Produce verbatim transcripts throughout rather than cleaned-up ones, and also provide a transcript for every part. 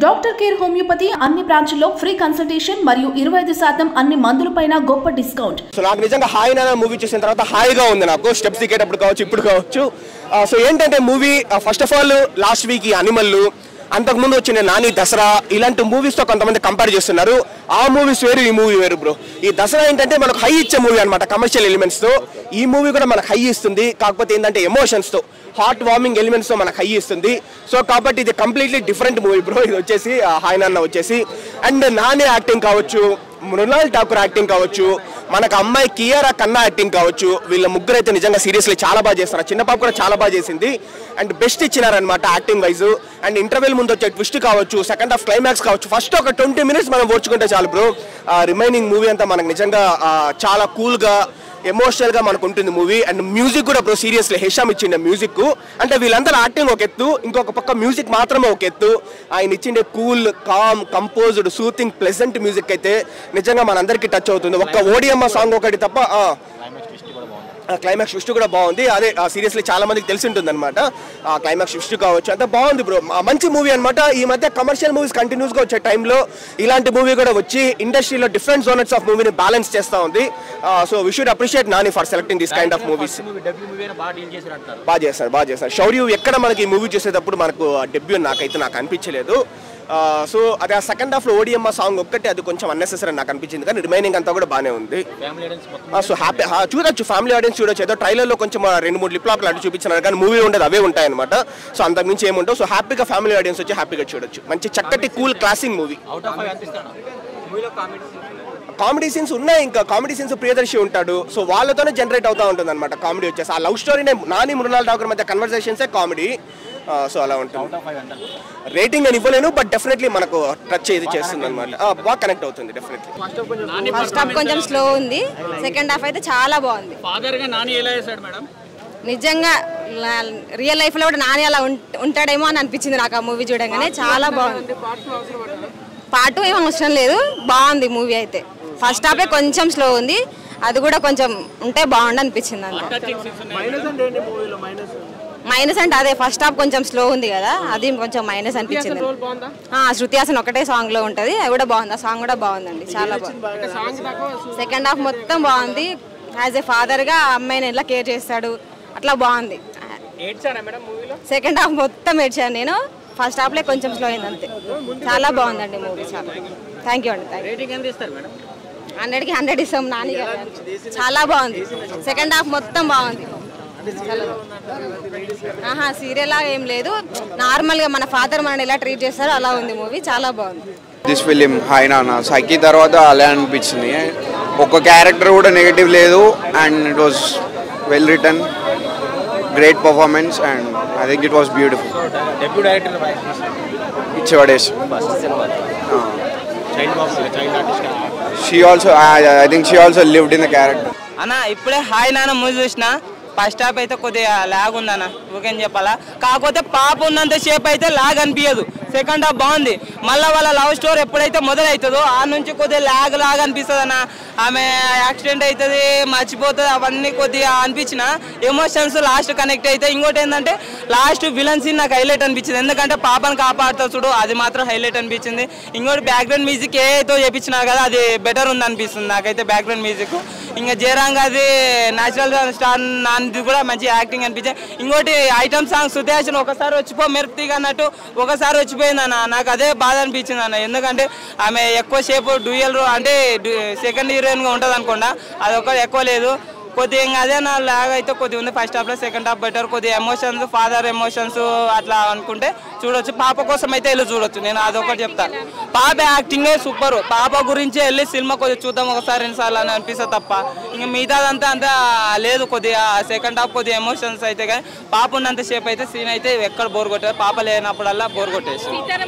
Doctor care homeopathy అన్ని బ్రాంచ్ల్లో free consultation మరియు ఇరవై ఐదు శాతం అన్ని మందులపైన గొప్ప డిస్కౌంట్. సో నాకు నిజంగా హాయ్ నాన్న మూవీ చూసిన తర్వాత హాయిగా ఉంది. నాకు స్టెప్స్ దిగేటప్పుడు కావచ్చు, ఇప్పుడు కావచ్చు. సో ఏంటంటే movie first of all last week ఈ అనిమల్, అంతకుముందు వచ్చిన నాని దసరా, ఇలాంటి మూవీస్తో కొంతమంది కంపేర్ చేస్తున్నారు. ఆ మూవీస్ వేరు, ఈ మూవీ వేరు బ్రో. ఈ దసరా ఏంటంటే మనకు హై ఇచ్చే మూవీ అనమాట, కమర్షియల్ ఎలిమెంట్స్తో. ఈ మూవీ కూడా మనకు హై ఇస్తుంది, కాకపోతే ఏంటంటే ఎమోషన్స్తో, హార్ట్ వార్మింగ్ ఎలిమెంట్స్తో మనకు హై ఇస్తుంది. సో కాబట్టి ఇది కంప్లీట్లీ డిఫరెంట్ మూవీ బ్రో. ఇది వచ్చేసి హాయ్ నాన్న వచ్చేసి అండ్ నాని యాక్టింగ్ కావచ్చు, మృణాల్ ఠాకూర్ యాక్టింగ్ కావచ్చు, మనకు అమ్మాయి కియారా కన్నా యాక్టింగ్ కావచ్చు, వీళ్ళ ముగ్గురు అయితే నిజంగా సీరియస్లీ చాలా బాగా చేస్తారు. చిన్న పాప కూడా చాలా బాగా చేసింది అండ్ బెస్ట్ ఇచ్చినారనమాట యాక్టింగ్ వైజ్. అండ్ ఇంటర్వెల్ ముందు వచ్చే ట్విస్ట్ కావచ్చు, సెకండ్ హాఫ్ క్లైమాక్స్ కావచ్చు, ఫస్ట్ ఒక ట్వంటీ మినిట్స్ మనం ఓర్చుకుంటే చాలు బ్రో. రిమైనింగ్ మూవీ అంతా మనకు నిజంగా చాలా కూల్గా, ఎమోషనల్గా మనకు ఉంటుంది మూవీ. అండ్ మ్యూజిక్ కూడా బ్రో సీరియస్లీ హెషామ్ ఇచ్చిండే మ్యూజిక్. అంటే వీళ్ళందరూ యాక్టింగ్ ఒక ఎత్తు, ఇంకొక పక్క మ్యూజిక్ మాత్రమే ఒక ఎత్తు. ఆయన ఇచ్చిండే cool, calm, composed, soothing, pleasant music అయితే నిజంగా మనందరికీ టచ్ అవుతుంది. ఒక్క ఓడియమ్మ సాంగ్ ఒకటి తప్ప క్లైమాక్స్ ట్విస్ట్ కూడా బాగుంది. అదే సీరియస్లీ చాలా మందికి తెలిసి ఉంటుంది అనమాట. క్లైమాక్స్ ట్విస్ట్ కావచ్చు, అంత బాగుంది బ్రో. మంచి మూవీ అనమాట. ఈ మధ్య కమర్షియల్ మూవీస్ కంటిన్యూస్గా వచ్చే టైంలో ఇలాంటి మూవీ కూడా వచ్చి ఇండస్ట్రీలో డిఫరెంట్ జోనర్స్ ఆఫ్ మూవీని బ్యాలెన్స్ చేస్తూ ఉంది. So we should appreciate Nani for selecting this kind of movies. బాగా చేస్తారు, బాగా చేస్తారు. శౌర్య ఎక్కడ మనకి ఈ మూవీ చూసేటప్పుడు మనకు డెబ్యూ నాకైతే నాకు అనిపించలేదు. సో అదే ఆ సెకండ్ హాఫ్లో ఓడిఎమ్మ సాంగ్ ఒక్కటి అది కొంచెం అన్నెసెసరీ నాకు అనిపించింది, కానీ రిమైనింగ్ అంతా కూడా బాగానే ఉంది. సో హ్యాపీ చూడొచ్చు, ఫ్యామిలీ ఆడియన్స్ చూడొచ్చు. ఏదో ట్రైలర్లో కొంచెం రెండు మూడు లిప్ లాక్లు అటు చూపించినారు, కానీ మూవీ ఉండదు అవే ఉంటాయన్నమాట. సో అంతకుమించి ఏముంటావు. సో హ్యాపీగా ఫ్యామిలీ ఆడియన్స్ వచ్చి హ్యాపీగా చూడొచ్చు. మంచి చక్కటి cool classic movie. Comedy scenes ఉన్నాయి, ఇంకా కామెడీ సీన్స్ ప్రియదర్శి ఉంటాడు. సో వాళ్ళతోనే జనరేట్ అవుతూ ఉంటుంది అనమాట కామెడీ వచ్చేసి. ఆ లవ్ స్టోరీనే నాని మృణాల్ ఠాకూర్ మధ్య కన్వర్సేషన్సే కామెడీ. సో అలా ఉంటుంది. రేటింగ్ అని ఇవ్వలేను, బట్ డెఫినెట్లీ మనకు టచ్ ఇది చేస్తుంది అనమాట. బాగా కనెక్ట్ అవుతుంది డెఫినెట్లీ. ఫస్ట్ హాఫ్ కొంచెం స్లో ఉంది, సెకండ్ హాఫ్ అయితే చాలా బాగుంది. ఫాదర్ గా నాని ఎలా చేశాడు మేడం? నిజంగా రియల్ లైఫ్ లో కూడా నాని అలా ఉంటాడేమో అని అనిపించింది నాకు ఆ మూవీ చూడగానే. చాలా బాగుంది. పార్ట్ ఏం అవసరం లేదు, బాగుంది మూవీ అయితే. ఫస్ట్ హాఫే కొంచెం స్లో ఉంది, అది కూడా కొంచెం ఉంటే బాగుండు అనిపించింది అంతే. మైనస్ అంటే అదే ఫస్ట్ హాఫ్ కొంచెం స్లో ఉంది కదా, అది కొంచెం మైనస్ అనిపించింది. శృతి హాసన్ ఒకటే సాంగ్ లో ఉంటది, అది కూడా బాగుంది. ఆ సాంగ్ కూడా బాగుందండి, చాలా బాగుంది. సెకండ్ హాఫ్ మొత్తం బాగుంది. యాజ్ ఏ ఫాదర్ గా అమ్మాయిని ఎలా కేర్ చేస్తాడు అట్లా బాగుంది. సెకండ్ హాఫ్ మొత్తం ఏడ్చాను నేను. ఫస్ట్ హాఫ్ లో కొంచెం స్లో అయింది అంతే. చాలా బాగుందండి మూవీ, చాలా. థ్యాంక్ యూ అండి. హండ్రెడ్ కి హండ్రెడ్ ఇస్తాం నాని గారు. చాలా బాగుంది. సెకండ్ హాఫ్ మొత్తం బాగుంది. ఆహా సీరియల్ లాగా ఏం లేదు, నార్మల్ గా మన ఫాదర్ మనని ఎలా ట్రీట్ చేస్తారో అలా ఉంది మూవీ. చాలా బాగుంది. దిస్ ఫిలిం హాయ్ నాన్న సైకి తర్వాత అలా అనిపించింది. ఒక క్యారెక్టర్ కూడా నెగటివ్ లేదు and it was well return, great performance and I think it was beautiful. ఇచ్చేవాడేసి she also I think she also lived in the character. అన్న ఇప్పుడే హాయ్ నాన్న మూవీ చూసిన. ఫస్ట్ హాఫ్ అయితే కొద్దిగా లాగ్ ఉందన్న, ఓకేం చెప్పాలా. కాకపోతే పాప ఉన్నంత సేపు అయితే లాగ్ అనిపించదు. సెకండ్ హాఫ్ బాగుంది. మళ్ళీ వాళ్ళ లవ్ స్టోరీ ఎప్పుడైతే మొదలవుతుందో ఆ నుంచి కొద్దిగా లాగ్ లాగ్ అనిపిస్తుంది అన్న. ఆమె యాక్సిడెంట్ అవుతుంది, మర్చిపోతుంది, అవన్నీ కొద్దిగా అనిపించిన ఎమోషన్స్ లాస్ట్ కనెక్ట్ అయితే. ఇంకోటి ఏంటంటే లాస్ట్ విలన్ సీన్ నాకు హైలైట్ అనిపించింది, ఎందుకంటే పాపను కాపాడుతా చూడు, అది మాత్రం హైలైట్ అనిపించింది. ఇంకోటి బ్యాక్గ్రౌండ్ మ్యూజిక్ ఏతో చేయించినారు కదా, అది బెటర్ ఉంది అనిపిస్తుంది నాకైతే బ్యాక్గ్రౌండ్ మ్యూజిక్. ఇంకా జయరాంగ్ అది న్యాచురల్ స్టార్ నాది కూడా మంచి యాక్టింగ్ అనిపించాయి. ఇంకోటి ఐటమ్ సాంగ్ శృతి హాసన్ ఒకసారి వచ్చిపో మెరుపుతీగా అన్నట్టు ఒకసారి వచ్చిపోయింది అన్న. నాకు అదే బాధ అనిపించింది అన్న, ఎందుకంటే ఆమె ఎక్కువ సేపు డ్యూయల్ అంటే సెకండ్ హీరోయిన్గా ఉంటుంది అనుకోండి, అది ఒక ఎక్కువ లేదు. కొద్దిగా ఇంకా అదే నా లాగ్ అయితే కొద్దిగా ఉంది ఫస్ట్ హాఫ్లో. Second half better. కొద్దిగా ఎమోషన్స్, ఫాదర్ ఎమోషన్స్ అట్లా అనుకుంటే చూడొచ్చు. పాప కోసం అయితే వెళ్ళి చూడొచ్చు, నేను అదొకటి చెప్తాను. పాప యాక్టింగే సూపర్. పాప గురించి వెళ్ళి సినిమా కొద్దిగా చూద్దాం ఒకసారి రెండుసార్లు అని అనిపిస్తుంది తప్ప ఇంకా మిగతాదంతా అంతా లేదు. కొద్దిగా సెకండ్ హాఫ్ కొద్దిగా ఎమోషన్స్ అయితే కానీ పాప ఉన్నంత సేపు అయితే సీన్ అయితే ఎక్కడ బోర్ కొట్టారు. పాప లేనప్పుడల్లా బోర్ కొట్టేసి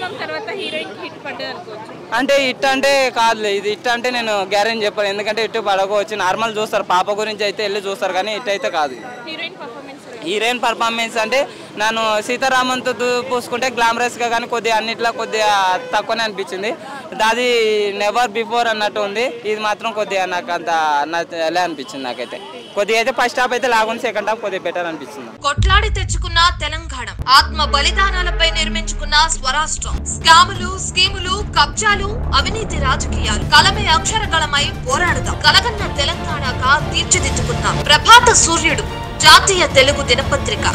అంటే ఇట్ అంటే కాదులే, ఇది ఇట్ అంటే నేను గ్యారెంటీ చెప్పాను, ఎందుకంటే ఇటు పడకపోవచ్చు. నార్మల్ చూస్తారు, పాప గురించి అయితే వెళ్ళి చూస్తారు, కానీ ఇట్ అయితే కాదు. హీరోయిన్ పర్ఫార్మెన్స్ అంటే నేను సీతారామన్తో పూసుకుంటే గ్లామరస్గా కానీ కొద్దిగా అన్నిట్లో కొద్దిగా తక్కువనే అనిపించింది. అది నెవర్ బిఫోర్ అన్నట్టు ఉంది. ఇది మాత్రం కొద్దిగా నాకు అంత ఎలా అనిపించింది నాకైతే. కొద్దిగా అయితే ఫస్ట్ హాఫ్ అయితే లాగుంది, సెకండ్ హాఫ్ కొద్దిగా బెటర్ అనిపిస్తుంది. కొట్లాడి తెచ్చుకున్న తెలంగాణ, ఆత్మ బలిదానాలపై నిర్మించుకున్న స్వరాష్ట్రం, స్కాములు, స్కీములు, కబ్జాలు, అవినీతి రాజకీయాలు, కలమే అక్షరగళమై పోరాడుదాం. కలగన్న తెలంగాణగా తీర్చిదిద్దుకున్నాం. ప్రభాత సూర్యుడు, జాతీయ తెలుగు దినపత్రిక.